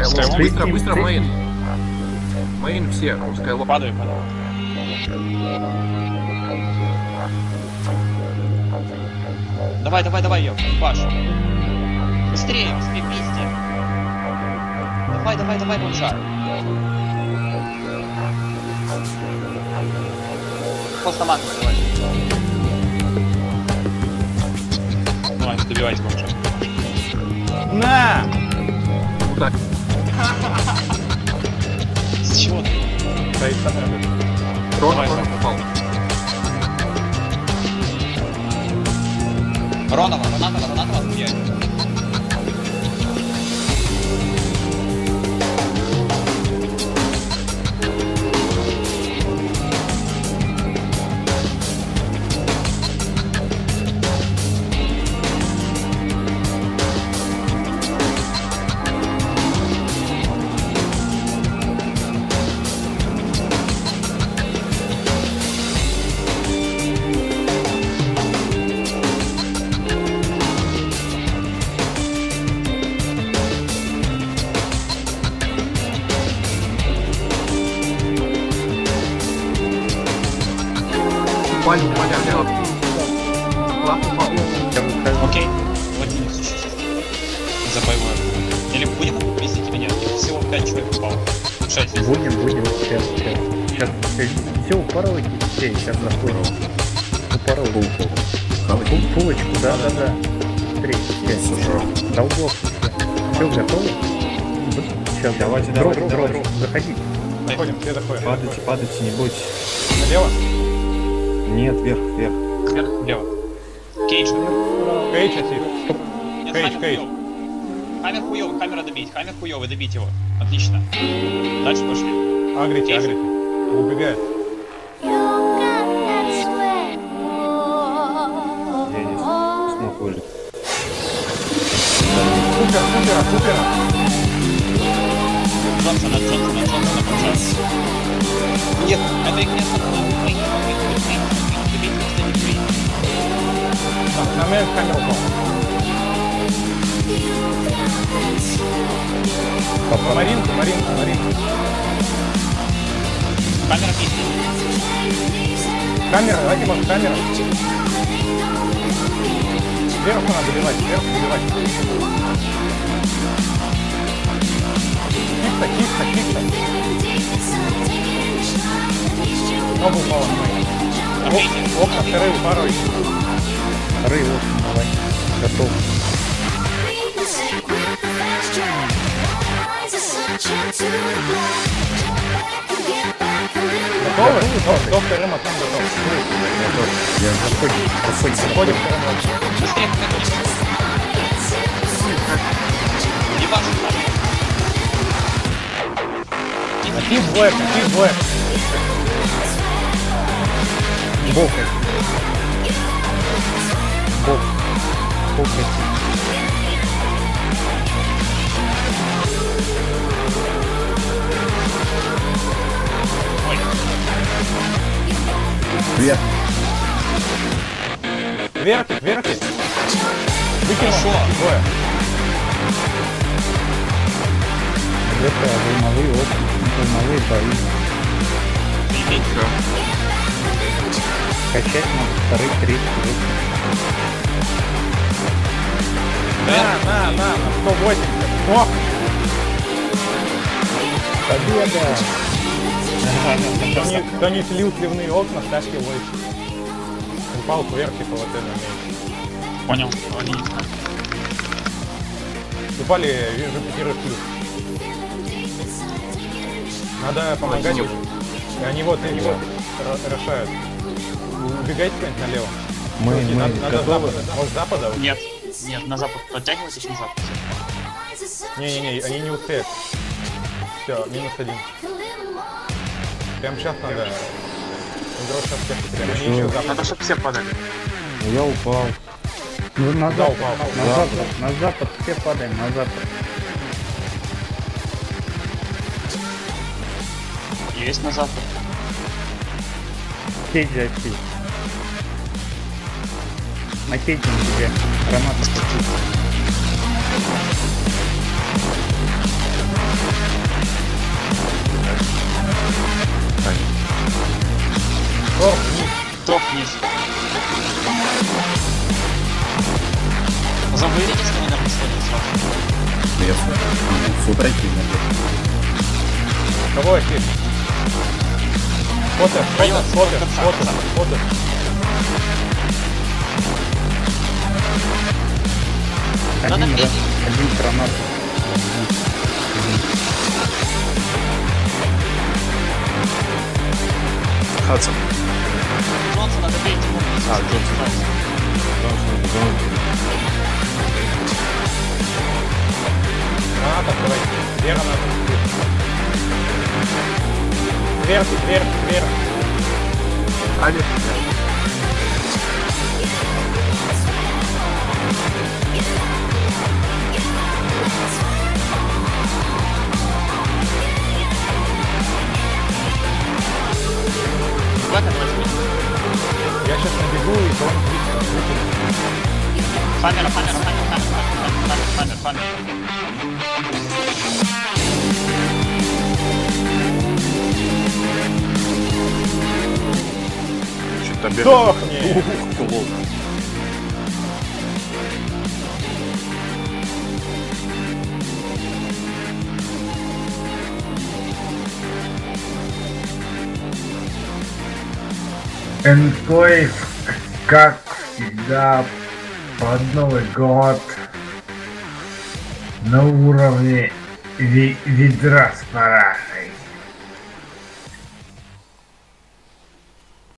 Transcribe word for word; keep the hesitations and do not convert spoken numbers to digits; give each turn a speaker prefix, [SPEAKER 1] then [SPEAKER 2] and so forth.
[SPEAKER 1] Скайлок. Быстро, быстро, мейн. Мейн все. Скайлок.
[SPEAKER 2] Падаю, падаю. Давай, давай, давай, ее, Паш. Быстрее, быстрее, пизде. Давай, давай, давай, бомжар. Просто манку давай. Давай, добивайся, бомжар.
[SPEAKER 3] На!
[SPEAKER 1] Вот так.
[SPEAKER 2] С чего ты?
[SPEAKER 3] Стоит там.
[SPEAKER 1] Рона, Рона попал.
[SPEAKER 2] Ронова, Ронатова, Ронатова, отбегай.
[SPEAKER 1] Упали, упали, Алёв. Лап упал.
[SPEAKER 2] Окей. Владимир, за боевое. Или будем вместе или нет? Всего пять человек упало. шесть.
[SPEAKER 4] Будем, будем, сейчас, сейчас. Сейчас, все, упороги, все, сейчас заходим. Упорол. Пулочку, да, да, да. Три, пять. Долгов, все. Все, готовы? Сейчас, давайте, дроп, дроп, дроп, заходите.
[SPEAKER 3] Заходим, все заходим.
[SPEAKER 5] Падайте, падайте, не бойтесь.
[SPEAKER 3] Налево?
[SPEAKER 5] Нет, вверх, вверх.
[SPEAKER 2] Вверх, влево. Кейдж.
[SPEAKER 3] Кейдж, отсюда.
[SPEAKER 2] Нет,
[SPEAKER 3] Кейдж,
[SPEAKER 2] Хаммер
[SPEAKER 3] кейдж.
[SPEAKER 2] хуёвый. Хаммер хуёвый, камера добить. Хаммер хуёвый, добить его. Отлично. Дальше пошли.
[SPEAKER 3] Агрите,
[SPEAKER 2] Кейдж.
[SPEAKER 3] агрите. Убегает.
[SPEAKER 5] Я не смог выжить.
[SPEAKER 3] Супер, супер, супер.
[SPEAKER 2] Джонсона, Джонсона, Джонсона, Джонсона. Нет, это их место. Добить, просто не free.
[SPEAKER 3] Так, на меня камеру упал. Маринка, Маринка, Маринка.
[SPEAKER 2] Камера пизди.
[SPEAKER 3] Камера, давайте, может, камера. Сверху надо добивать, сверху добивать. Чисто, чисто, чисто. Оба упала на мои. Окна, вторые упорой.
[SPEAKER 4] Вторые окна, давай. Готов.
[SPEAKER 3] Готовы? Доктор Рыма там готов.
[SPEAKER 4] Я заходим, заходим.
[SPEAKER 3] Заходим в Рыма.
[SPEAKER 2] Быстрее, не важно.
[SPEAKER 3] Накид блэк, накид блэк.
[SPEAKER 4] Бог. Бог. Бог.
[SPEAKER 5] Вверх.
[SPEAKER 3] Вверх, вверх. Выкинул. Двое.
[SPEAKER 4] Это волновые окна, волновые бои. Качать надо вторые, третьи окна.
[SPEAKER 3] На, на, на, на сто восемьдесят. О!
[SPEAKER 4] Победа!
[SPEAKER 3] Кто не, кто не слил сливные окна, ставьте лайк. Палку вверх, типа вот это умеет.
[SPEAKER 2] Понял. Они не знают.
[SPEAKER 3] Упали, вижу, пикируют плюс. Надо помогать им. И они вот, и они вот решают. Убегайте куда-нибудь налево.
[SPEAKER 4] Мы,
[SPEAKER 3] Окей,
[SPEAKER 4] мы
[SPEAKER 3] надо, надо с
[SPEAKER 4] готовы?
[SPEAKER 3] запада. Может, с запада?
[SPEAKER 2] Нет, нет, на запад. Подтягивайтесь на запад.
[SPEAKER 3] Не-не-не, они не успеют. Все, минус один. Прям сейчас надо. Игрок сейчас всех потерял. Они еще запад.
[SPEAKER 1] Надо, чтобы все падали.
[SPEAKER 5] Я упал.
[SPEAKER 4] Ну, на
[SPEAKER 3] Да,
[SPEAKER 4] запад,
[SPEAKER 3] упал.
[SPEAKER 4] на запад, на запад, все падаем, на запад.
[SPEAKER 2] Есть на запад.
[SPEAKER 4] Кейджи отсюда. На кейджи тебе гранату.
[SPEAKER 5] Супер активно.
[SPEAKER 3] Кого ахит? Фото, фото, фото, фото, фото.
[SPEAKER 2] Надо
[SPEAKER 4] Один,
[SPEAKER 2] пить.
[SPEAKER 4] один гранат.
[SPEAKER 5] Хадсон.
[SPEAKER 2] Джонса надо пить.
[SPEAKER 5] А, Джонсон.
[SPEAKER 3] Граната, давай. Две гранаты. Сверху, сверху, сверху.
[SPEAKER 5] Али.
[SPEAKER 2] Вака, возьми.
[SPEAKER 3] Я сейчас набегу и кого-нибудь выкину.
[SPEAKER 2] Фамера, фамера, фамера, фамера, фамер, фамер, фамер.
[SPEAKER 5] Что-то бегает.
[SPEAKER 3] Сдохни!
[SPEAKER 5] Ух, лол.
[SPEAKER 6] Энклейв, как всегда, под Новый год на уровне ви- ведра с парашей.